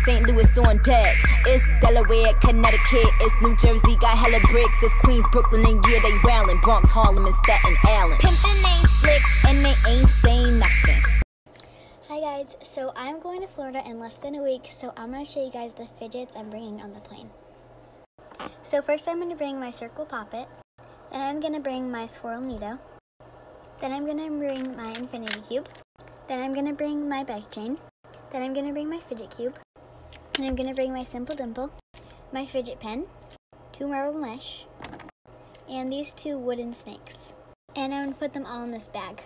St. Louis on deck. It's Delaware, Connecticut, it's New Jersey, got hella bricks. It's Queens, Brooklyn, and yeah, they wildin'. Bronx, Harlem, and Staten Island. Pimpin' ain't slick, and they ain't saying nothing. Hi guys, so I'm going to Florida in less than a week, so I'm going to show you guys the fidgets I'm bringing on the plane. So first I'm going to bring my circle poppet, then I'm going to bring my swirl Neato, then I'm going to bring my infinity cube, then I'm going to bring my bike chain, then I'm going to bring my fidget cube, and I'm going to bring my simple dimple, my fidget pen, 2 marble mesh, and these 2 wooden snakes. And I'm going to put them all in this bag.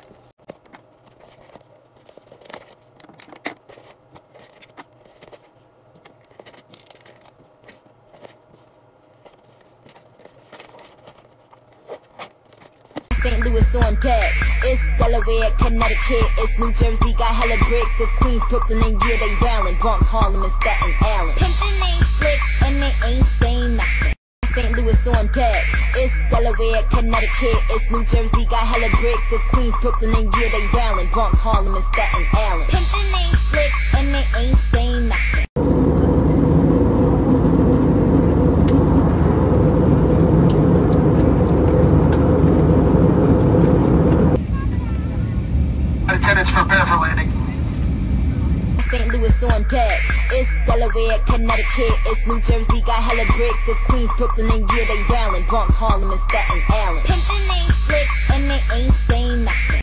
St. Louis on deck. It's Delaware, Connecticut, it's New Jersey, got hella bricks. It's Queens, Brooklyn, and yeah, they wildin'. Bronx, Harlem, and Staten Island. Pimpin' ain't slick, and they ain't saying nothing. St. Louis on deck. It's Delaware, Connecticut, it's New Jersey, got hella bricks. It's Queens, Brooklyn, and yeah, they wildin'. Bronx, Harlem, and Staten Island. Pimpin' ain't slick, and they ain't saying nothing. Prepare for landing. St. Louis on deck. It's Delaware, Connecticut, it's New Jersey, got hella bricks. It's Queens, Brooklyn, and yeah, they wildin'. Bronx, Harlem, and Staten Island. Pimpin' ain't slick, and they ain't saying nothing.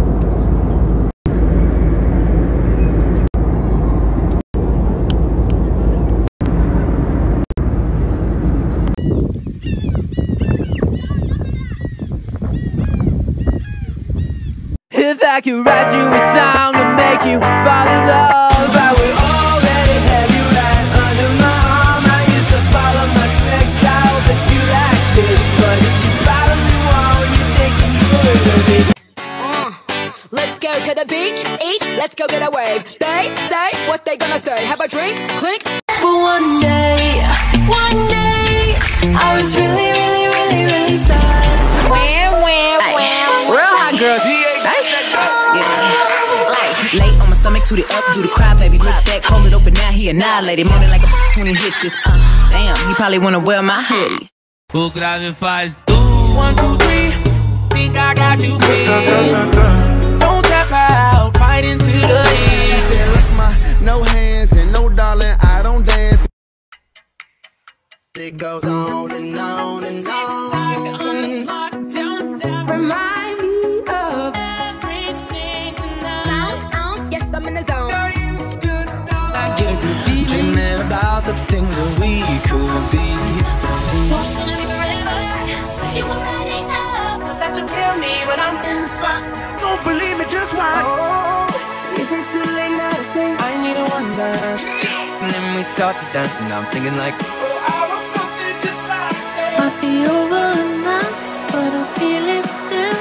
If I could write you a song to make you fall in love, I would already have you right under my arm. I used to follow my snake style, but you like this. But if you probably won't, you think you're truly with me. Let's go to the beach, each, let's go get a wave. They say what they gonna say. Have a drink, clink. For one day, I was really sad. Real hot girl, Late on my stomach, toot it up, do the cry, baby. Look back, hold it open, now he annihilated. Moaning like a when he hit this. Damn, he probably wanna wear my hoodie. O grave faz tu. 1, 2, 3. Think I got you beat. Don't tap out, fight into the heat. She said, look, my no hands and no darling, I don't dance. It goes on and on and on. Remind me of everything tonight. Yes, I'm in the zone. Dreaming about the things that we could be. So it's gonna be forever. You already know. That's what kill me when I'm in the spot. Don't believe me, just watch. Oh, is it too late now to say I need a one dance? And then we start to dance and I'm singing like, Oh, I want something just like that. might be over now, but I feel it still.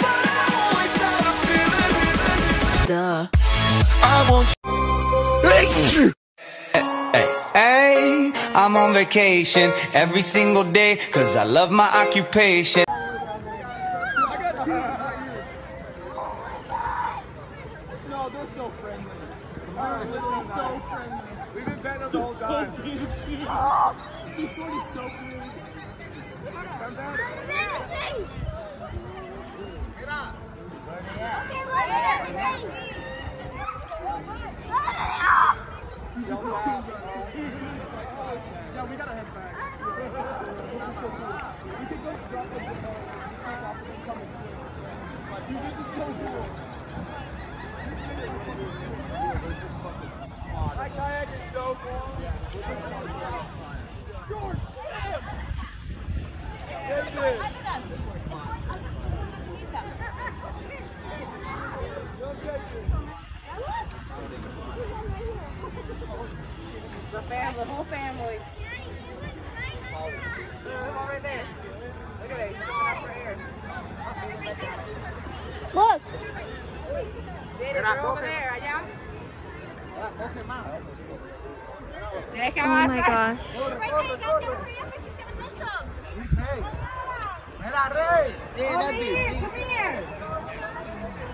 I want you. Hey, I'm on vacation every single day, cause I love my occupation. No, they're so friendly. They're so friendly. We've been better the whole time. This one is so cute. Come back. Get up. Yeah, we gotta head back. This is so cool. We can go drop the come and swim. Dude, this is so cool. My kayak is so cool. George, Sam! The whole family. Right there. Look at it. He's looking up for air. Look! They're over there, allá. Oh my gosh. Come here.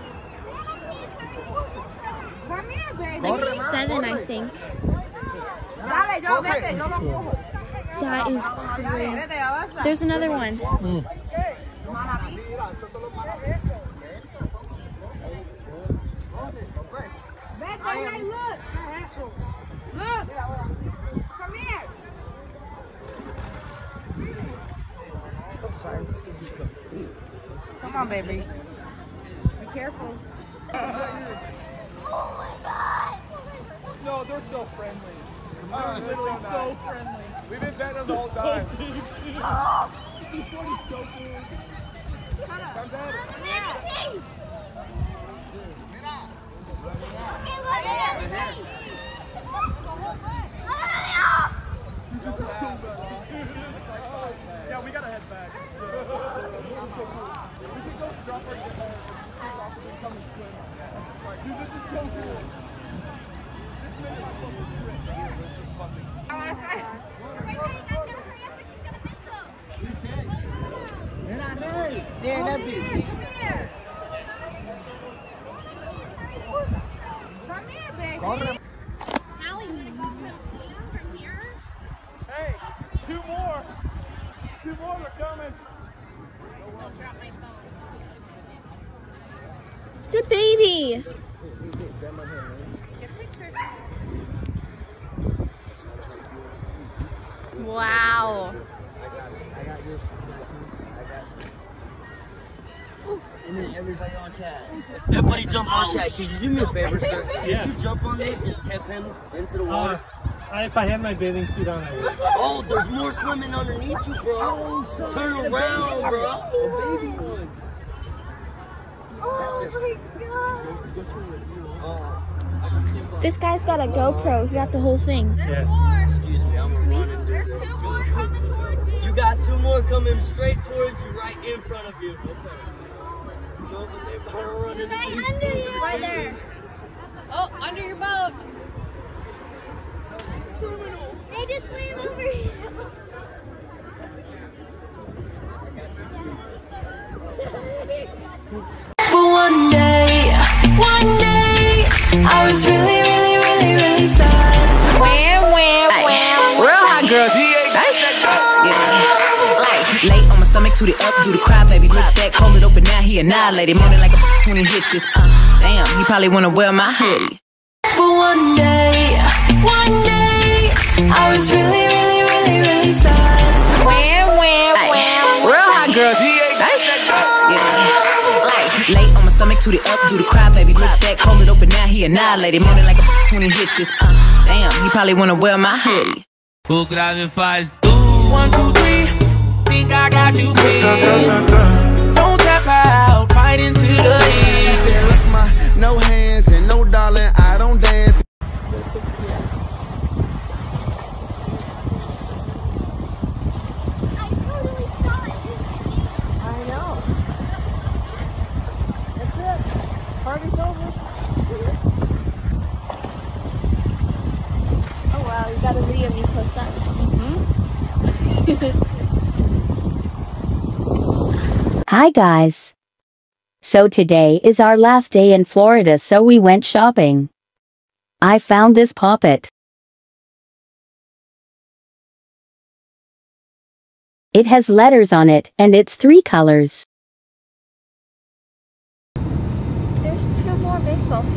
Like 7, I think. Dale, yo, vete, no lo cojo. That is crazy. There's another one. Vete, look. Look. Come here. Come on, baby. Be careful. Oh my god. No, they're so friendly. They're literally so friendly. We've been betting them the whole time. This one is so big. Come back. Yeah, we gotta head back. We can go drop our guitar and come and swim. Dude, this is so cool. This made my fucking trip. This is fucking. Hey, two more. Two more are coming. It's a baby. Wow. And then everybody on chat. Everybody jump on chat. Could you do me a favor, sir? Yeah. Could you jump on this and tip him into the water? If I had my bathing suit on, I would. Oh, there's more swimming underneath you, bro. Turn around, bro. A baby one. Oh my god. This guy's got a GoPro. He got the whole thing. Yeah. Excuse me, I'm running. There's two more coming towards you. You got two more coming straight towards you, right in front of you. Okay. Go over there, running. Under you. Right there. Oh, under your boat. They just swam over here. For one day, I was really sad. Real hot girl. Lay on my stomach, toot it up, do the cry, baby. Look back, hold it open, now he annihilated. Moaning like a when he hit this. Damn, he probably wanna wear my hoodie. For one day, I was really sad. Real hot girl. Lay on my stomach, toot it up, do the cry, baby. Look back, hold it open, now he annihilated. Moaning like a when he hit this. Damn, he probably wanna wear my hoodie. O grave faz tu. 1, 2, 3. Think I got you pinned. Don't tap out, fight into the end. She said, look, no hands and no darling, I don't dance. Party's over. Oh wow, you got a video of me close up. Hi guys. So today is our last day in Florida, so we went shopping. I found this poppet. It has letters on it and it's 3 colors. There's 2 more baseball fields.